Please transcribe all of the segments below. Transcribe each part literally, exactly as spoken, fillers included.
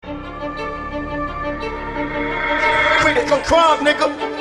Critical crime, nigga.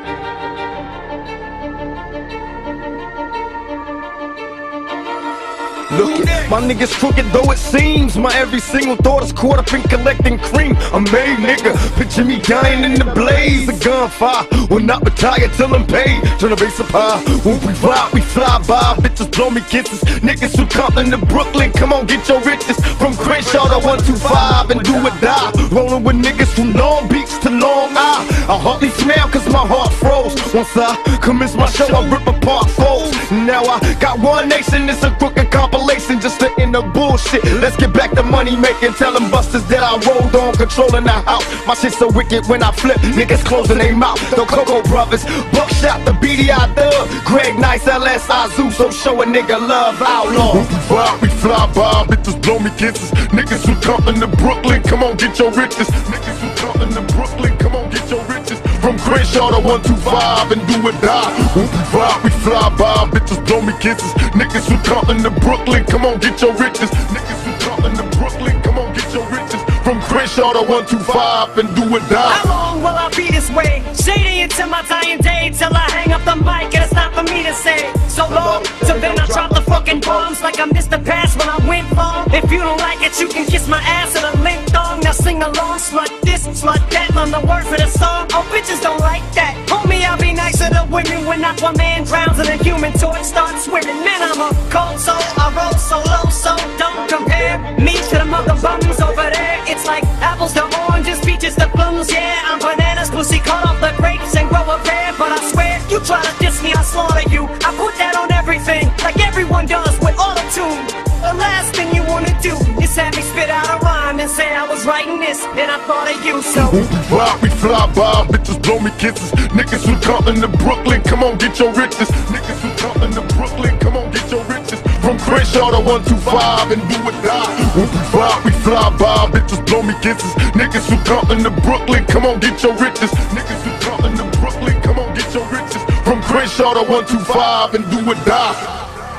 Look it, my niggas crooked though it seems. My every single thought is caught up in collecting cream. I'm made, nigga. Picture me dying in the blaze of gunfire. Will not retire till I'm paid. Turn the bass up high. When we ride, we fly by. Bitches blow me kisses. Niggas who Compton to Brooklyn, come on, get your riches. From Crenshaw to one two five and do or die. Rolling with niggas from Long Beach to Long Island. I hardly smell cause my heart froze. Once I commence my show, I rip apart foes. Now I got one nation, it's a crooked compilation. Just to end the bullshit. Let's get back to money making. Tell them busters that I rolled on, controlling the house. My shit so wicked when I flip, niggas closing their mouth. The Coco Brothers, Buckshot, the B D I Dub, Greg Nice, L S I Zoo, so show a nigga love, outlaw. When we fly, we fly by, bitches blow me kisses. Niggas who Compton to Brooklyn, come on get your riches. Niggas who Compton to Brooklyn, come on get your riches. From Crenshaw to one two five and do or die. When we fly, we fly by, bitches blow me kisses. Niggas who Compton to Brooklyn, come on get your riches. Niggas who Compton to Brooklyn, come on get your riches. From Crenshaw to one two five and do or die. How long will I be this way? Shady until my dying day, till I hang up the mic and it's not for me to say. So long, till then I drop the fucking bombs like I missed the pass when I went long. If you don't like it, you can kiss my ass in a limp thong. Now sing along, slut this, slut that, on the word for the song. Oh, bitches don't like that. Homie, I'll be nicer to women when Aquaman drowns and a human torch starts swimming. Man, I'm a cold soul, I roll so low, so don't compare me to the mother bums over there. It's like apples to oranges, peaches to plums. Yeah, I'm bananas, pussy cut off the grapes and grow a pear. But I swear, you try to diss me, I slaughter you. I put that on everything, like everyone does with auto-tune. The last thing you wanna do is have me spit out a rhyme and say I was writing this and I thought of you. So when we ride, we fly by, bitches blow me kisses. Niggas who Compton to Brooklyn, come on get your riches. Niggas who Compton to Brooklyn, come on get your riches. From Crenshaw to one two five and do or die. When we ride, we fly by, bitches blow me kisses. Niggas who Compton to Brooklyn, come on get your riches. Niggas who Compton to Brooklyn, come on get your riches. From Crenshaw to one two five and do or die.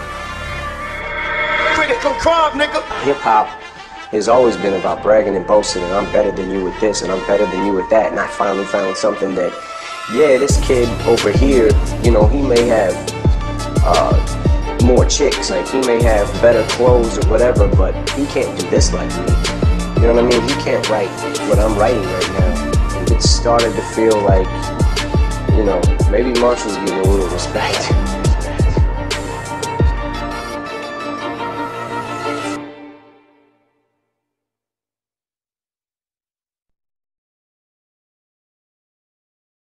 Critical crime, nigga. Hip-hop has always been about bragging and boasting, and I'm better than you with this, and I'm better than you with that, and I finally found something that, yeah, this kid over here, you know, he may have uh, more chicks, like he may have better clothes or whatever, but he can't do this like me. You know what I mean? He can't write what I'm writing right now. And it started to feel like, you know, maybe Marshall's getting a little respect.